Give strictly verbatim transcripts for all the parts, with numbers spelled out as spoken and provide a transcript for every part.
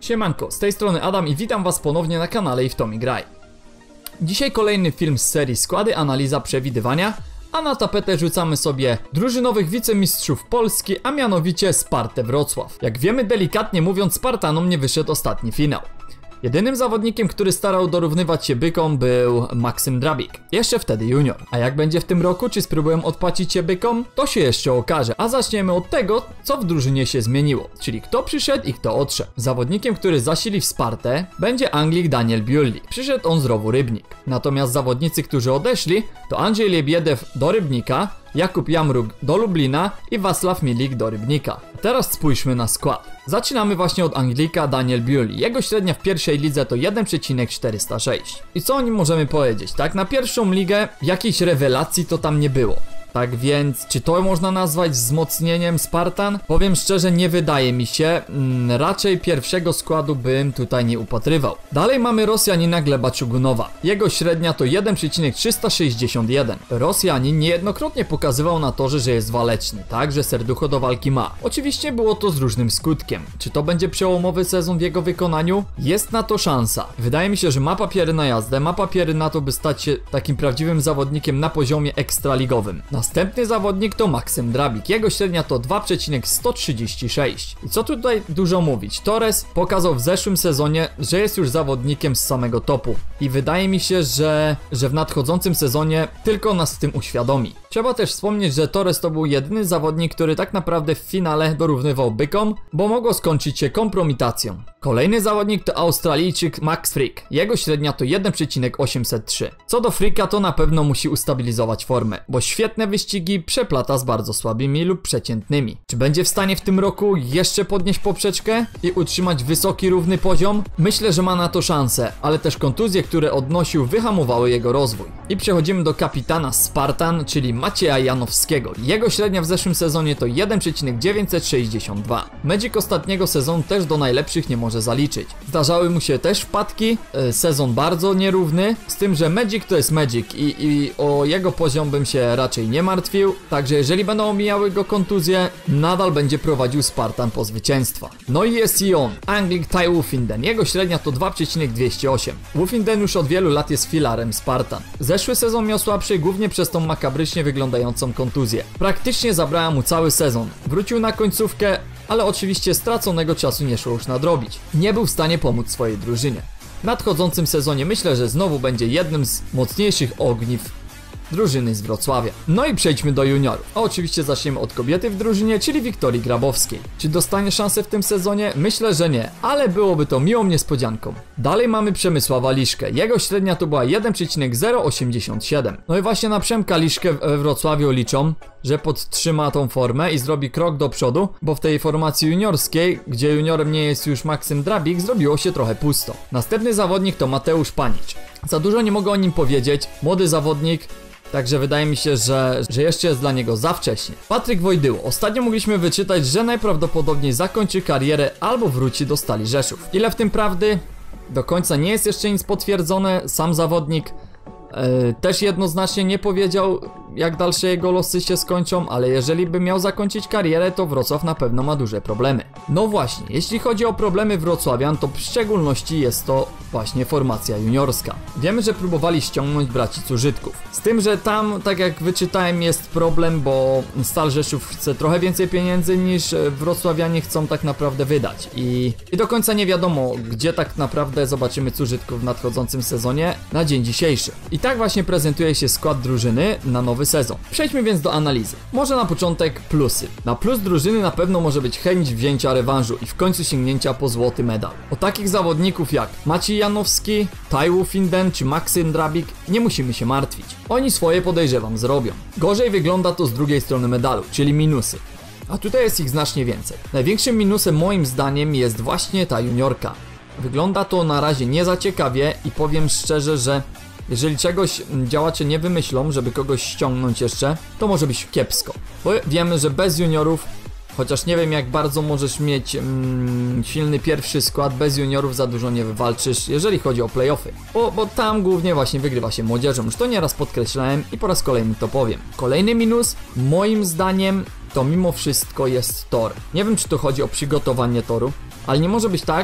Siemanko, z tej strony Adam i witam was ponownie na kanale i w to mi graj. Dzisiaj kolejny film z serii Składy, analiza, przewidywania, a na tapetę rzucamy sobie drużynowych wicemistrzów Polski, a mianowicie Spartę Wrocław. Jak wiemy, delikatnie mówiąc, Spartanom nie wyszedł ostatni finał. Jedynym zawodnikiem, który starał dorównywać się bykom, był Maksym Drabik, jeszcze wtedy junior. A jak będzie w tym roku, czy spróbuję odpłacić się bykom? To się jeszcze okaże, a zaczniemy od tego, co w drużynie się zmieniło, czyli kto przyszedł i kto odszedł. Zawodnikiem, który zasili w Spartę, będzie Anglik Daniel Biulli. Przyszedł on z Rowu Rybnik. Natomiast zawodnicy, którzy odeszli, to Andrzej Liebiedew do Rybnika, Jakub Jamruk do Lublina i Wacław Milik do Rybnika. Teraz spójrzmy na skład. Zaczynamy właśnie od Anglika Daniel Biulli. Jego średnia w pierwszej lidze to jeden przecinek czterysta sześć. I co o nim możemy powiedzieć? Tak, na pierwszą ligę jakiejś rewelacji to tam nie było. Tak więc, czy to można nazwać wzmocnieniem Spartan? Powiem szczerze, nie wydaje mi się. Mm, raczej pierwszego składu bym tutaj nie upatrywał. Dalej mamy Rosjanina Gleba Czugunowa. Jego średnia to jeden przecinek trzysta sześćdziesiąt jeden. Rosjanin niejednokrotnie pokazywał na torze, że jest waleczny, tak, że serducho do walki ma. Oczywiście było to z różnym skutkiem. Czy to będzie przełomowy sezon w jego wykonaniu? Jest na to szansa. Wydaje mi się, że ma papiery na jazdę, ma papiery na to, by stać się takim prawdziwym zawodnikiem na poziomie ekstraligowym. Następny zawodnik to Maksym Drabik. Jego średnia to dwa przecinek sto trzydzieści sześć. I co tutaj dużo mówić? Torres pokazał w zeszłym sezonie, że jest już zawodnikiem z samego topu. I wydaje mi się, że, że w nadchodzącym sezonie tylko nas z tym uświadomi. Trzeba też wspomnieć, że Torres to był jedyny zawodnik, który tak naprawdę w finale dorównywał bykom, bo mogło skończyć się kompromitacją. Kolejny zawodnik to Australijczyk Max Frick. Jego średnia to jeden przecinek osiemset trzy. Co do Fricka, to na pewno musi ustabilizować formę, bo świetne wyścigi przeplata z bardzo słabymi lub przeciętnymi. Czy będzie w stanie w tym roku jeszcze podnieść poprzeczkę i utrzymać wysoki, równy poziom? Myślę, że ma na to szansę, ale też kontuzje, które odnosił, wyhamowały jego rozwój. I przechodzimy do kapitana Spartan, czyli Macieja Janowskiego. Jego średnia w zeszłym sezonie to jeden przecinek dziewięćset sześćdziesiąt dwa. Magic ostatniego sezonu też do najlepszych nie może zaliczyć. Zdarzały mu się też wpadki, yy, sezon bardzo nierówny, z tym, że Magic to jest Magic i, i o jego poziom bym się raczej nie martwił, także jeżeli będą omijały go kontuzje, nadal będzie prowadził Spartan po zwycięstwa. No i jest i on, Anglik Tai Woffinden. Jego średnia to dwa przecinek dwieście osiem. Woffinden już od wielu lat jest filarem Spartan. Zeszły sezon miał słabszy głównie przez tą makabrycznie wyglądającą kontuzję. Praktycznie zabrała mu cały sezon. Wrócił na końcówkę, ale oczywiście straconego czasu nie szło już nadrobić. Nie był w stanie pomóc swojej drużynie. W nadchodzącym sezonie myślę, że znowu będzie jednym z mocniejszych ogniw drużyny z Wrocławia. No i przejdźmy do juniorów. A oczywiście zaczniemy od kobiety w drużynie, czyli Wiktorii Grabowskiej. Czy dostanie szansę w tym sezonie? Myślę, że nie, ale byłoby to miłą niespodzianką. Dalej mamy Przemysława Liszkę. Jego średnia to była jeden przecinek zero osiemdziesiąt siedem. No i właśnie na Przemka Liszkę we Wrocławiu liczą, że podtrzyma tą formę i zrobi krok do przodu, bo w tej formacji juniorskiej, gdzie juniorem nie jest już Maksym Drabik, zrobiło się trochę pusto. Następny zawodnik to Mateusz Panicz. Za dużo nie mogę o nim powiedzieć, młody zawodnik, także wydaje mi się, że, że jeszcze jest dla niego za wcześnie. Patryk Wojdyło. Ostatnio mogliśmy wyczytać, że najprawdopodobniej zakończy karierę albo wróci do Stali Rzeszów. Ile w tym prawdy? Do końca nie jest jeszcze nic potwierdzone. Sam zawodnik Yy, też jednoznacznie nie powiedział, jak dalsze jego losy się skończą, ale jeżeli by miał zakończyć karierę, to Wrocław na pewno ma duże problemy. No właśnie, jeśli chodzi o problemy wrocławian, to w szczególności jest to właśnie formacja juniorska. Wiemy, że próbowali ściągnąć braci Cużytków. Z tym, że tam, tak jak wyczytałem, jest problem, bo Stal Rzeszów chce trochę więcej pieniędzy niż wrocławianie chcą tak naprawdę wydać. I, i do końca nie wiadomo, gdzie tak naprawdę zobaczymy Cużytków w nadchodzącym sezonie na dzień dzisiejszy. I tak właśnie prezentuje się skład drużyny na nowy sezon. Przejdźmy więc do analizy. Może na początek plusy. Na plus drużyny na pewno może być chęć wzięcia rewanżu i w końcu sięgnięcia po złoty medal. O takich zawodników jak Maciej Janowski, Tai Woffinden czy Maksym Drabik nie musimy się martwić. Oni swoje, podejrzewam, zrobią. Gorzej wygląda to z drugiej strony medalu, czyli minusy. A tutaj jest ich znacznie więcej. Największym minusem moim zdaniem jest właśnie ta juniorka. Wygląda to na razie nie za ciekawie i powiem szczerze, że jeżeli czegoś działacze nie wymyślą, żeby kogoś ściągnąć jeszcze, to może być kiepsko. Bo wiemy, że bez juniorów, chociaż nie wiem jak bardzo możesz mieć mm, silny pierwszy skład, bez juniorów za dużo nie wywalczysz, jeżeli chodzi o playoffy. Bo, bo tam głównie właśnie wygrywa się młodzieżą. Już to nieraz podkreślałem i po raz kolejny to powiem. Kolejny minus, moim zdaniem, to mimo wszystko jest tor. Nie wiem, czy to chodzi o przygotowanie toru, ale nie może być tak,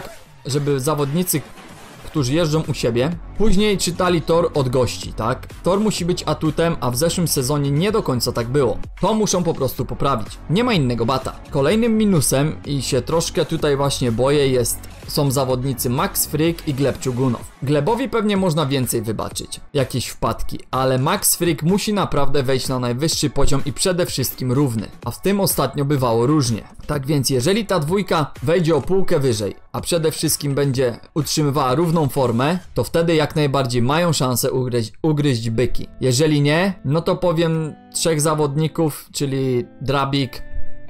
żeby zawodnicy, którzy jeżdżą u siebie, później czytali tor od gości, tak? Tor musi być atutem, a w zeszłym sezonie nie do końca tak było. To muszą po prostu poprawić. Nie ma innego bata. Kolejnym minusem, i się troszkę tutaj właśnie boję, jest są zawodnicy Max Frick i Gleb Czugunow. Glebowi pewnie można więcej wybaczyć, jakieś wpadki, ale Max Frick musi naprawdę wejść na najwyższy poziom i przede wszystkim równy, a w tym ostatnio bywało różnie. Tak więc jeżeli ta dwójka wejdzie o półkę wyżej, a przede wszystkim będzie utrzymywała równą formę, to wtedy jak najbardziej mają szansę ugryźć, ugryźć byki. Jeżeli nie, no to powiem trzech zawodników, czyli Drabik,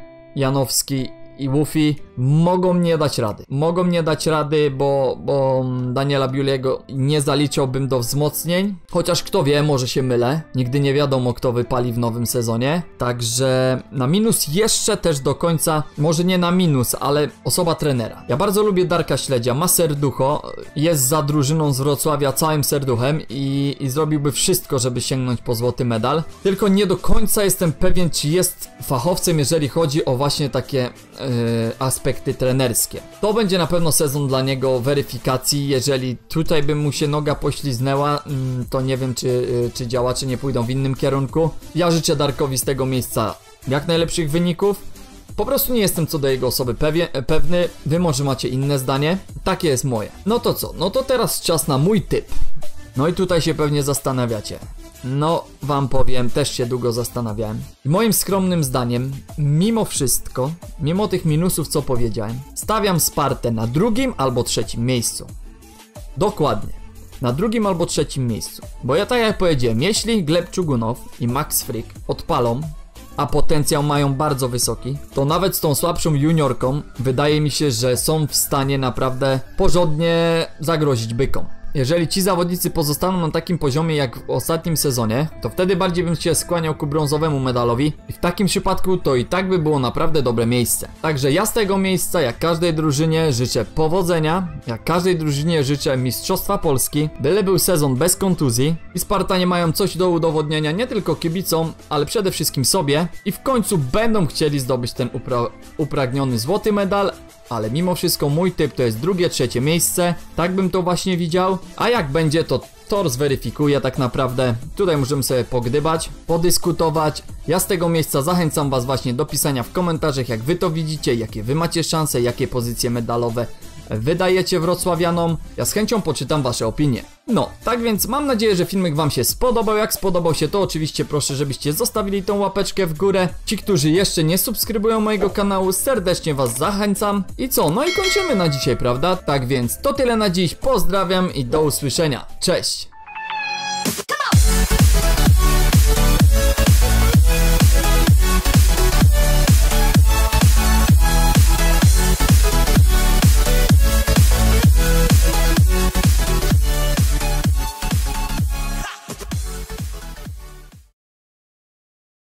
Janowski i Wufi mogą nie dać rady. Mogą nie dać rady, bo, bo Daniela Biuliego nie zaliczałbym do wzmocnień. Chociaż kto wie, może się mylę. Nigdy nie wiadomo, kto wypali w nowym sezonie. Także na minus jeszcze też do końca, może nie na minus, ale osoba trenera. Ja bardzo lubię Darka Śledzia, ma serducho, jest za drużyną z Wrocławia całym serduchem i, i zrobiłby wszystko, żeby sięgnąć po złoty medal. Tylko nie do końca jestem pewien, czy jest fachowcem, jeżeli chodzi o właśnie takie yy, aspekty trenerskie. To będzie na pewno sezon dla niego weryfikacji. Jeżeli tutaj by mu się noga pośliznęła, to nie wiem, czy, czy działacze nie pójdą w innym kierunku. Ja życzę Darkowi z tego miejsca jak najlepszych wyników. Po prostu nie jestem co do jego osoby pewie, pewny. Wy może macie inne zdanie. Takie jest moje. No to co? No to teraz czas na mój typ. No i tutaj się pewnie zastanawiacie. No, wam powiem, też się długo zastanawiałem. I moim skromnym zdaniem, mimo wszystko, mimo tych minusów, co powiedziałem, stawiam Spartę na drugim albo trzecim miejscu. Dokładnie. Na drugim albo trzecim miejscu. Bo ja tak jak powiedziałem, jeśli Gleb Czugunow i Max Frick odpalą, a potencjał mają bardzo wysoki, to nawet z tą słabszą juniorką wydaje mi się, że są w stanie naprawdę porządnie zagrozić bykom. Jeżeli ci zawodnicy pozostaną na takim poziomie jak w ostatnim sezonie, to wtedy bardziej bym się skłaniał ku brązowemu medalowi i w takim przypadku to i tak by było naprawdę dobre miejsce. Także ja z tego miejsca, jak każdej drużynie, życzę powodzenia, jak każdej drużynie życzę mistrzostwa Polski, byle był sezon bez kontuzji i Spartanie mają coś do udowodnienia nie tylko kibicom, ale przede wszystkim sobie i w końcu będą chcieli zdobyć ten upra upragniony złoty medal. Ale mimo wszystko mój typ to jest drugie, trzecie miejsce. Tak bym to właśnie widział. A jak będzie, to tor zweryfikuje tak naprawdę. Tutaj możemy sobie pogdybać, podyskutować. Ja z tego miejsca zachęcam was właśnie do pisania w komentarzach, jak wy to widzicie, jakie wy macie szanse, jakie pozycje medalowe wydajecie wrocławianom. Ja z chęcią poczytam wasze opinie. No, tak więc mam nadzieję, że filmik wam się spodobał. Jak spodobał się, to oczywiście proszę, żebyście zostawili tą łapeczkę w górę. Ci, którzy jeszcze nie subskrybują mojego kanału, serdecznie was zachęcam. I co? No i kończymy na dzisiaj, prawda? Tak więc to tyle na dziś. Pozdrawiam i do usłyszenia. Cześć!